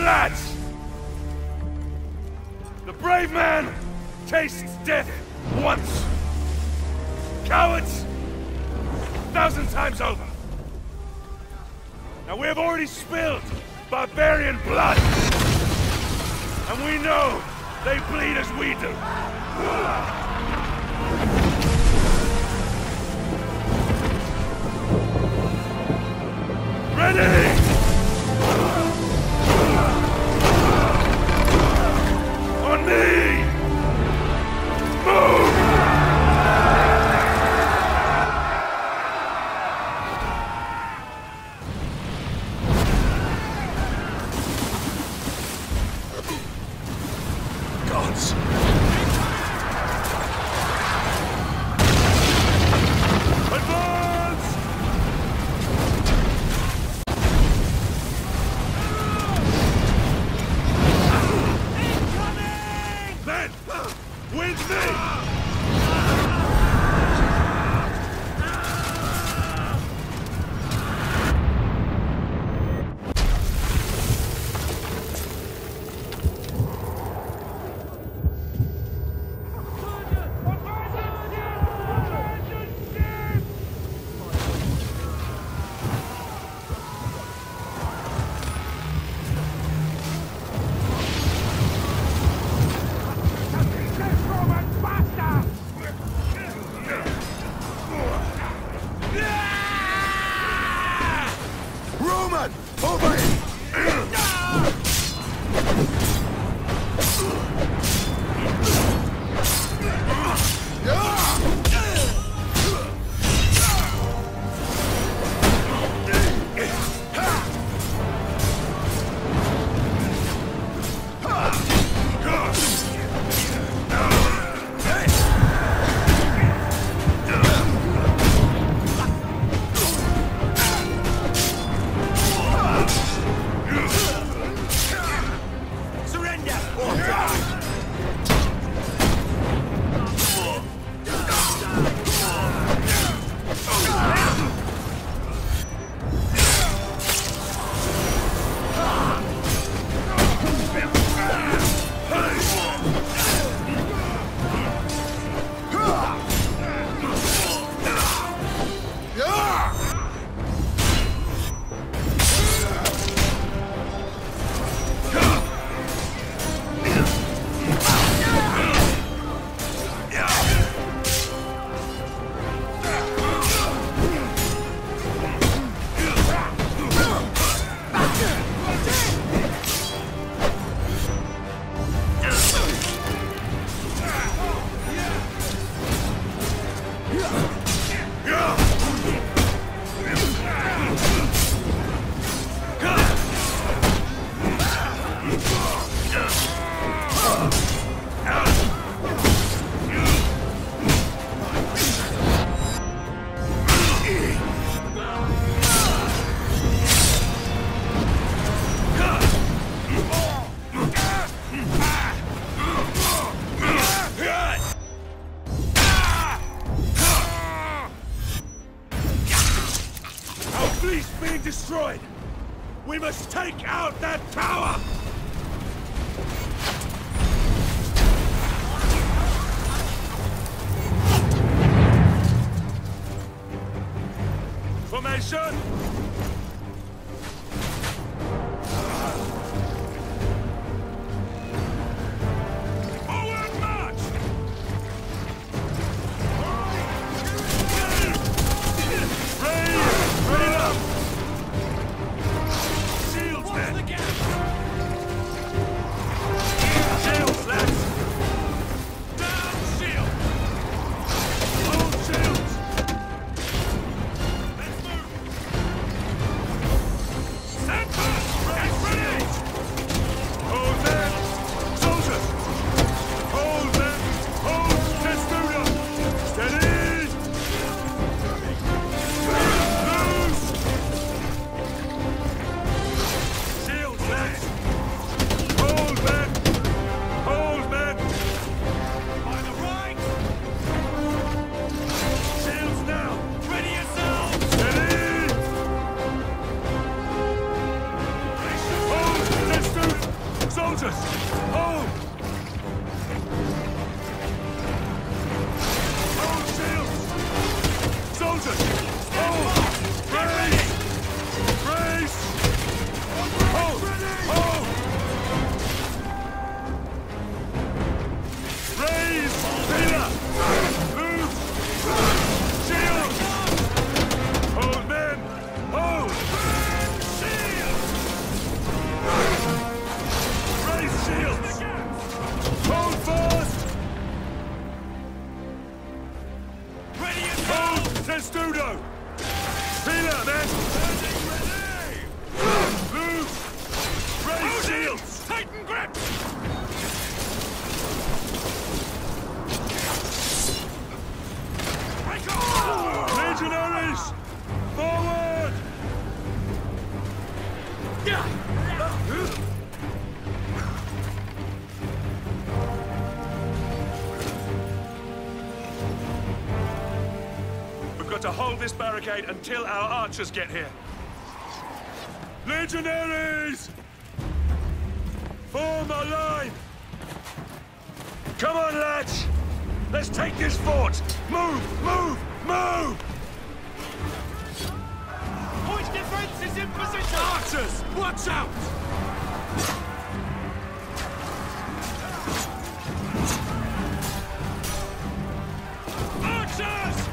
lads! The brave man tastes death once. Cowards, 1,000 times over. Now we have already spilled barbarian blood. And we know they bleed as we do. Ready! On me! Move! Gods! Advance! Incoming! Men! With me! Roman! Over here! Being destroyed! We must take out that tower! Formation! Forward march! Ready up! Shields, men! Shields, lads! Down shield! Hold shields! Let's move! to hold this barricade until our archers get here. Legionaries! Form a line! Come on, lads! Let's take this fort! Move! Move! Move! Point defense is in position! Archers! Watch out! Archers!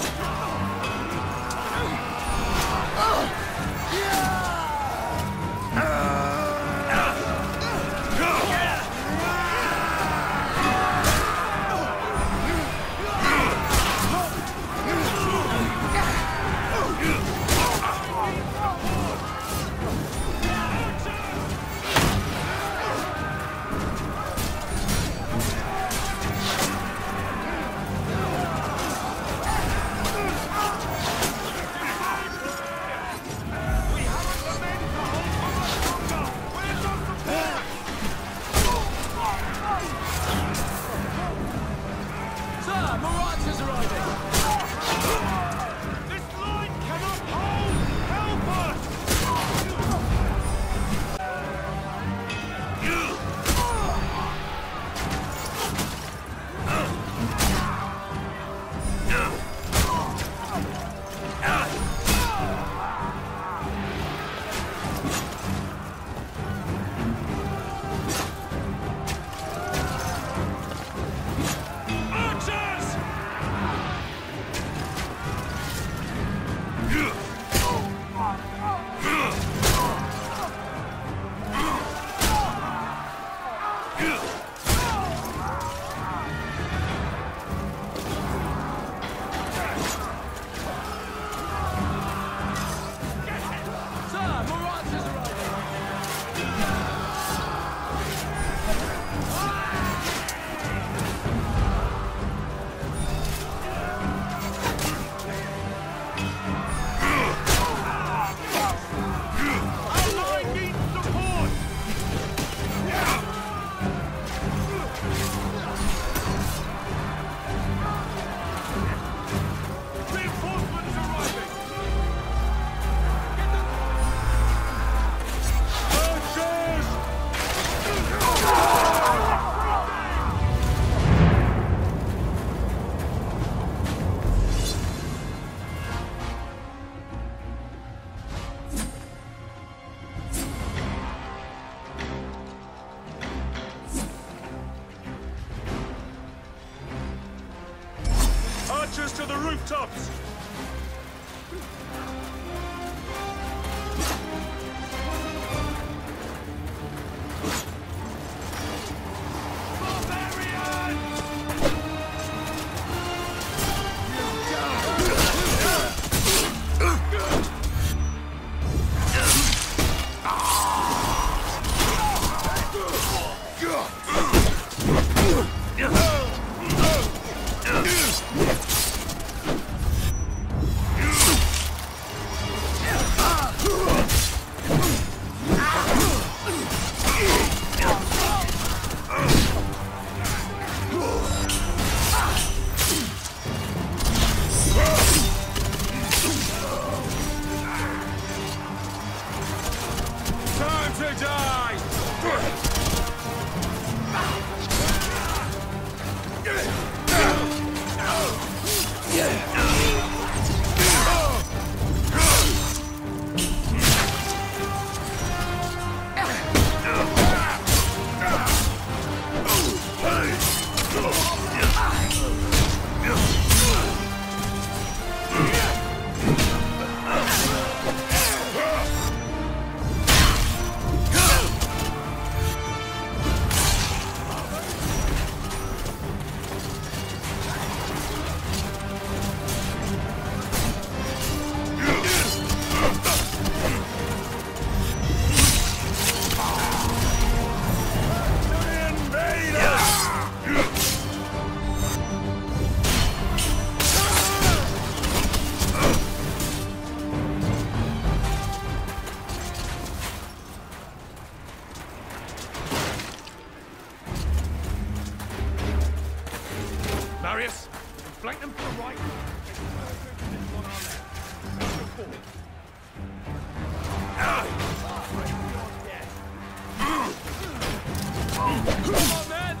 Archers to the rooftops! Marius, flank them to the right. forward. Come on, man!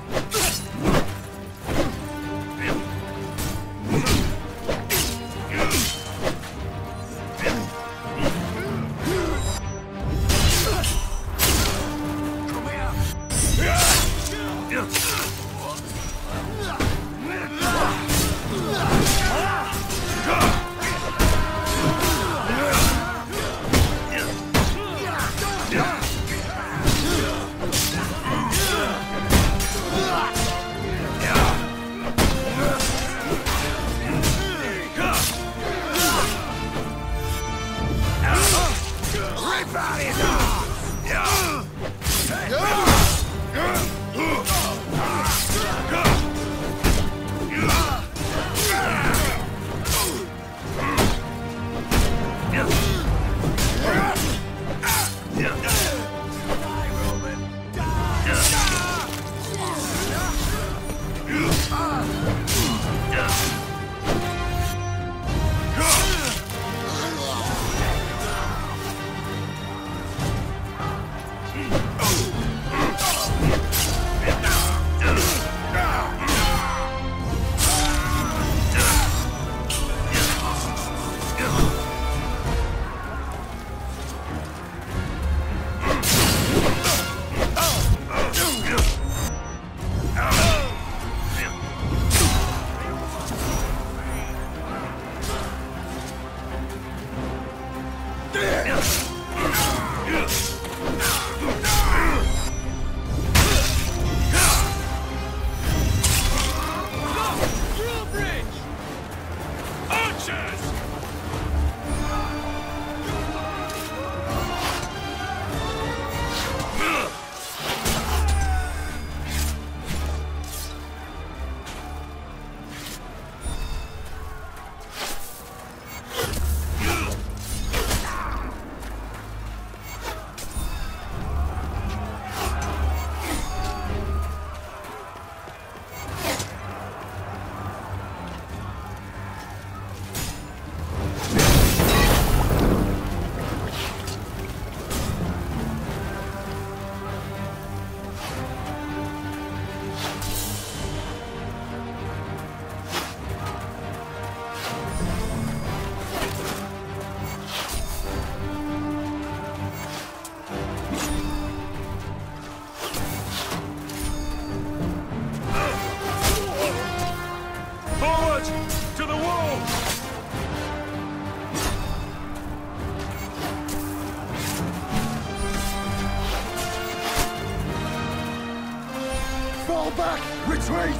Fall back! Retreat!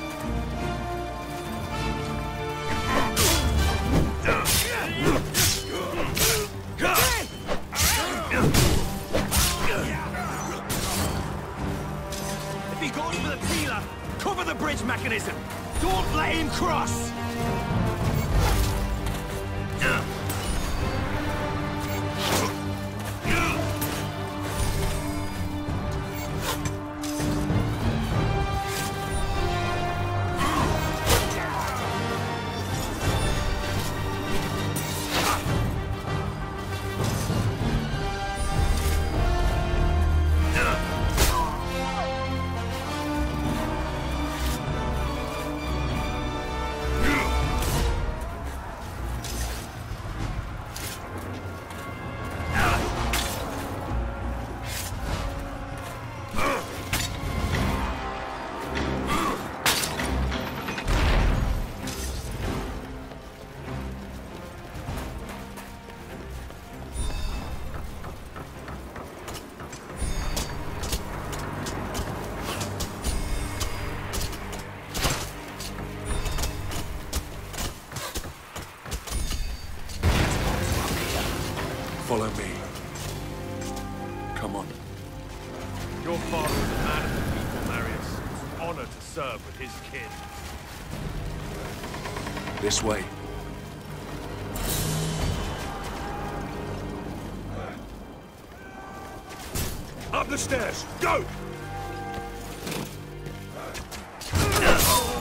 If he goes for the peeler, cover the bridge mechanism! Don't let him cross! Follow me. Come on. Your father is a man of the people, Marius. It's an honor to serve with his kin. This way. Up the stairs! Go!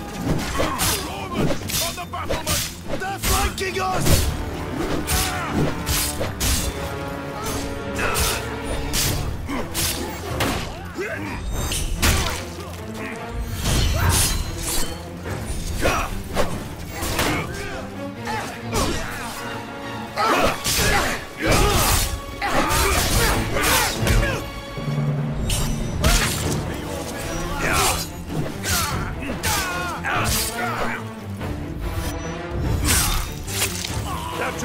Norman! On the battlement! They're flanking us!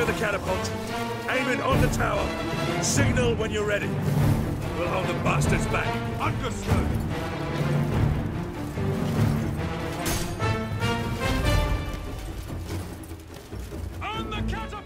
Center the catapult. Aim it on the tower. Signal when you're ready. We'll hold the bastards back. Understood. On the catapult!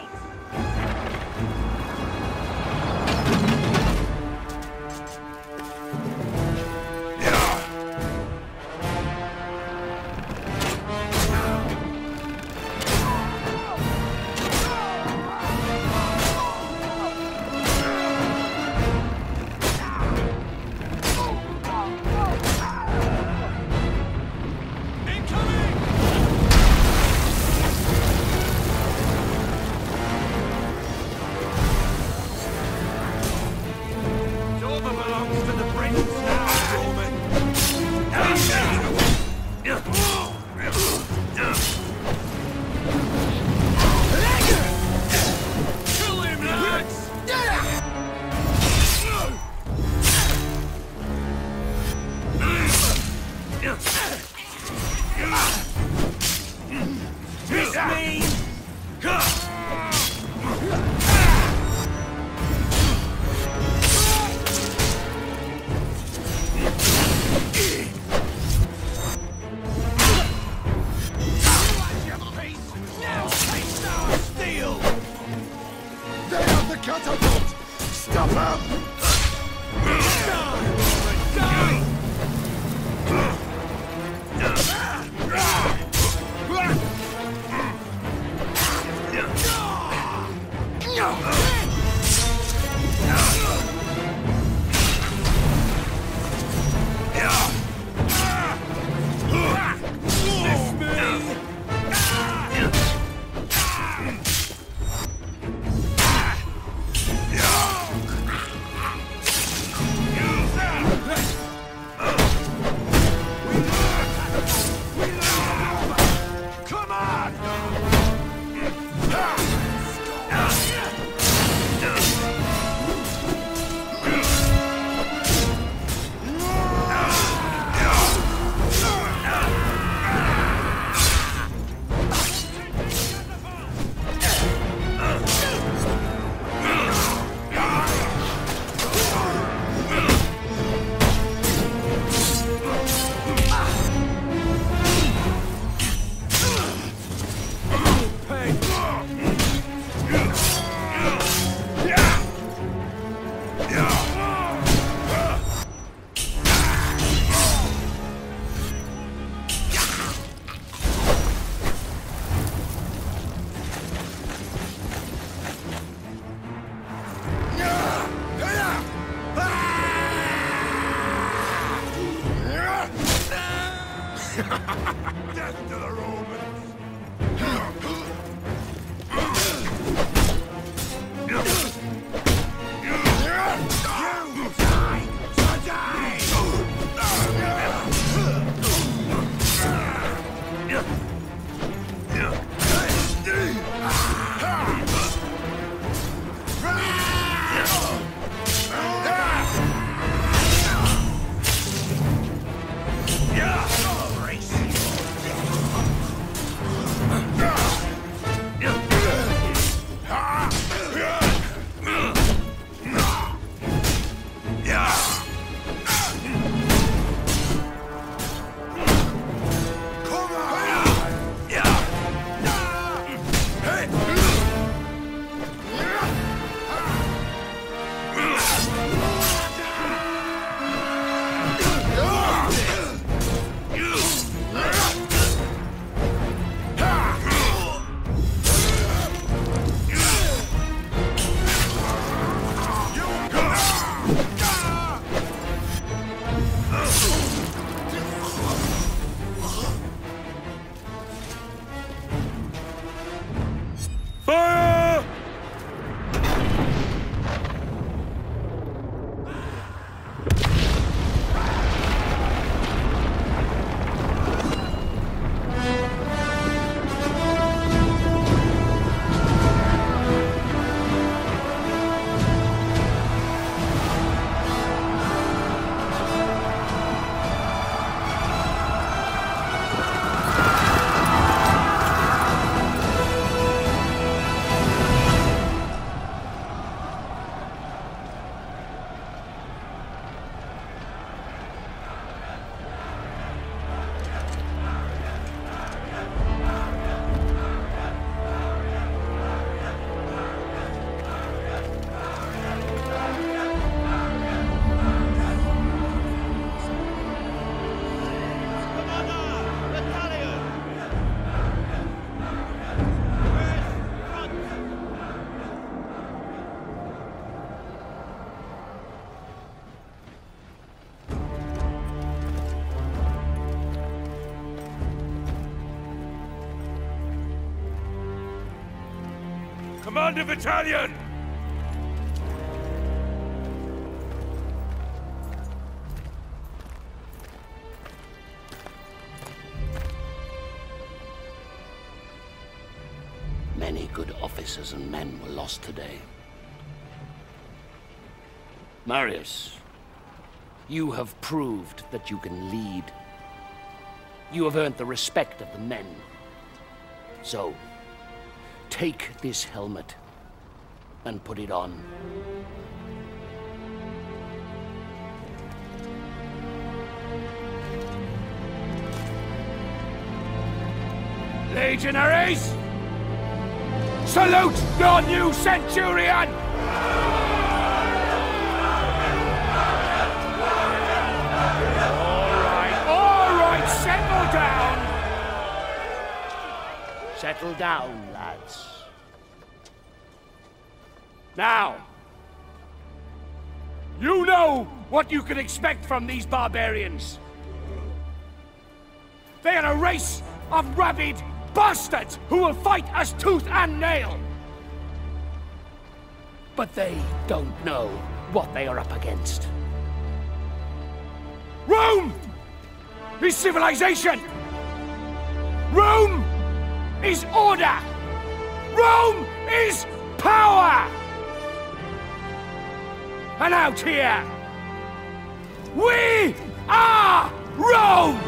Catapult! Stop him! Death to the Romans! Command a battalion! Many good officers and men were lost today. Marius, you have proved that you can lead. You have earned the respect of the men. So, take this helmet and put it on. Legionaries! Salute your new centurion! All right, settle down! Settle down, lads. Now, you know what you can expect from these barbarians. They are a race of rabid bastards who will fight us tooth and nail. But they don't know what they are up against. Rome is civilization. Rome is order. Rome is power. And out here, we are Rome!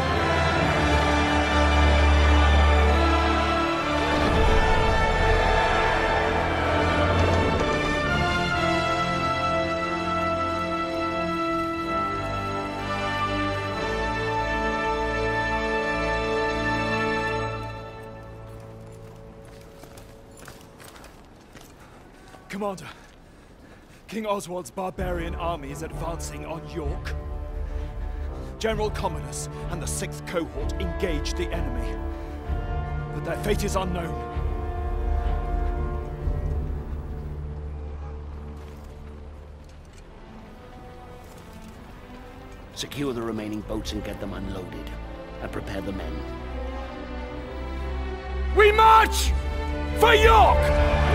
Commander, King Oswald's barbarian army is advancing on York. General Commodus and the 6th Cohort engage the enemy, but their fate is unknown. Secure the remaining boats and get them unloaded, and prepare the men. We march for York!